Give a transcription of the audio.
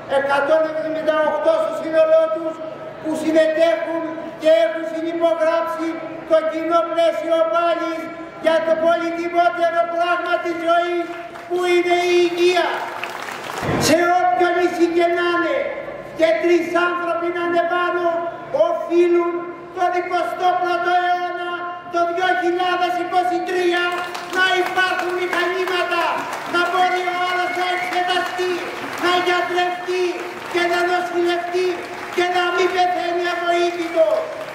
178 στο σύνολό τους, που συμμετέχουν και έχουν συνυπογράψει το κοινό πλαίσιο πάλης για το πολυτιμότερο πράγμα της ζωής, που είναι η υγεία. Σε όποιο νησί και να είναι, και 3 άνθρωποι να είναι πάνω, οφείλουν τον 21ο αιώνα, το 2023, να υπάρχουν μηχανήματα, να μπορεί ο άλλος να εξεταστεί, να γιατρευτεί και να νοσηλευτεί και να μην πεθαίνει αβοήθητος.